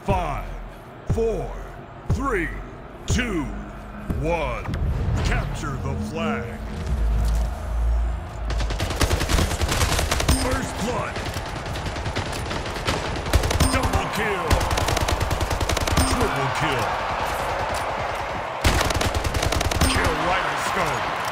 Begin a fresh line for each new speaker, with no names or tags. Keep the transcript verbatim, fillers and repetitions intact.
Five, four, three, two, one. Capture the flag. First blood. Double kill. Triple kill. Kill Rhino Scope.